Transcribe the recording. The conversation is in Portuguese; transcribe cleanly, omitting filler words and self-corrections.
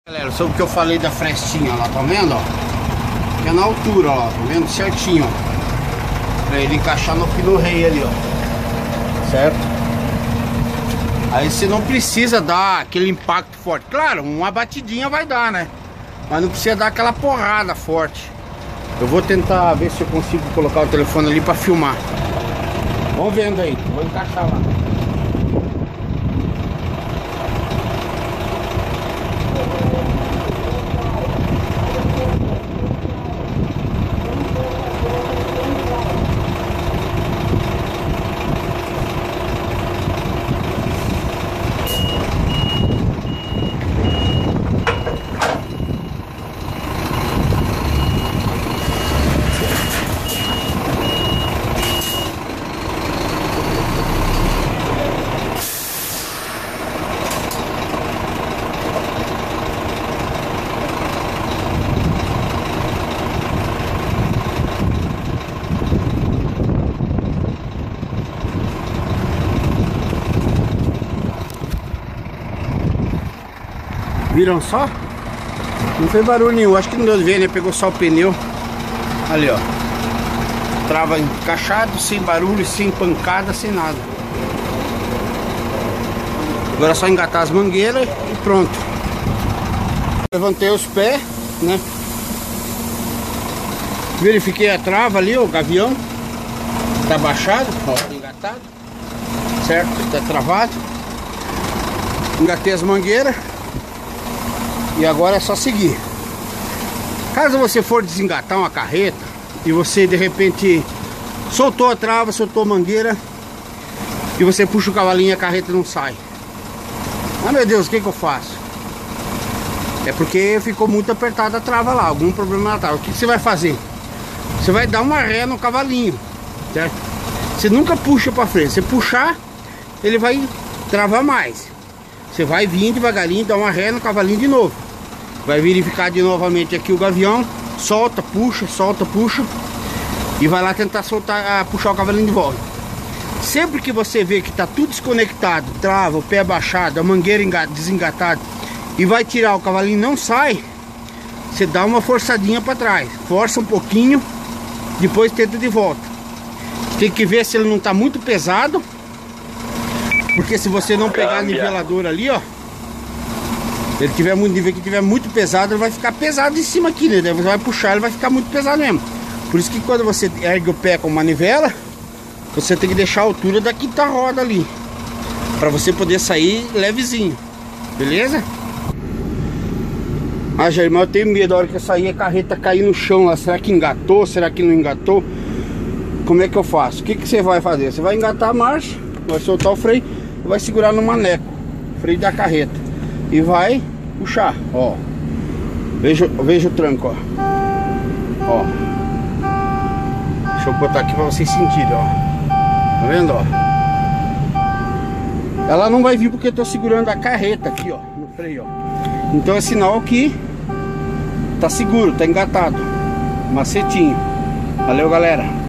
Galera, sobre o que eu falei da frestinha lá, tá vendo, ó? Que é na altura, ó, tá vendo certinho, ó. Pra ele encaixar no pino rei ali, ó. Certo? Aí você não precisa dar aquele impacto forte. Claro, uma batidinha vai dar, né? Mas não precisa dar aquela porrada forte. Eu vou tentar ver se eu consigo colocar o telefone ali pra filmar. Vamos vendo aí, vou encaixar lá. Viram só? Não fez barulho nenhum, acho que não deu de ver, né? Pegou só o pneu. Ali, ó. Trava encaixado, sem barulho, sem pancada, sem nada. Agora é só engatar as mangueiras e pronto. Levantei os pés, né? Verifiquei a trava ali, ó, o gavião. Tá baixado, ó, tá engatado. Certo? Tá travado. Engatei as mangueiras. E agora é só seguir. Caso você for desengatar uma carreta e você de repente soltou a trava, soltou a mangueira e você puxa o cavalinho e a carreta não sai. Ah, meu Deus, o que eu faço? É porque ficou muito apertada a trava lá, algum problema na trava. O que você vai fazer? Você vai dar uma ré no cavalinho, certo? Você nunca puxa para frente. Se puxar, ele vai travar mais. Você vai vir devagarinho, dar uma ré no cavalinho de novo. Vai verificar de novamente aqui o gavião. Solta, puxa, e vai lá tentar soltar, puxar o cavalinho de volta. Sempre que você vê que está tudo desconectado, trava, o pé abaixado, a mangueira desengatada, e vai tirar o cavalinho e não sai, você dá uma forçadinha para trás. Força um pouquinho, depois tenta de volta. Tem que ver se ele não está muito pesado. Porque se você não pegar a niveladora ali, ó, ele tiver muito nível que tiver muito pesado, ele vai ficar pesado em cima aqui, né? Você vai puxar, ele vai ficar muito pesado mesmo. Por isso que quando você ergue o pé com manivela, você tem que deixar a altura da quinta roda ali, para você poder sair levezinho. Beleza? Ah, Jair, eu tenho medo da hora que eu sair a carreta cair no chão lá. Será que engatou? Será que não engatou? Como é que eu faço? O que você vai fazer? Você vai engatar a marcha, vai soltar o freio, vai segurar no maneco, freio da carreta, e vai puxar, ó. Veja o tranco, ó. Deixa eu botar aqui pra vocês sentirem, ó. Tá vendo, ó? Ela não vai vir porque eu tô segurando a carreta aqui, ó, no freio, ó. Então é sinal que tá seguro, tá engatado. Macetinho. Valeu, galera.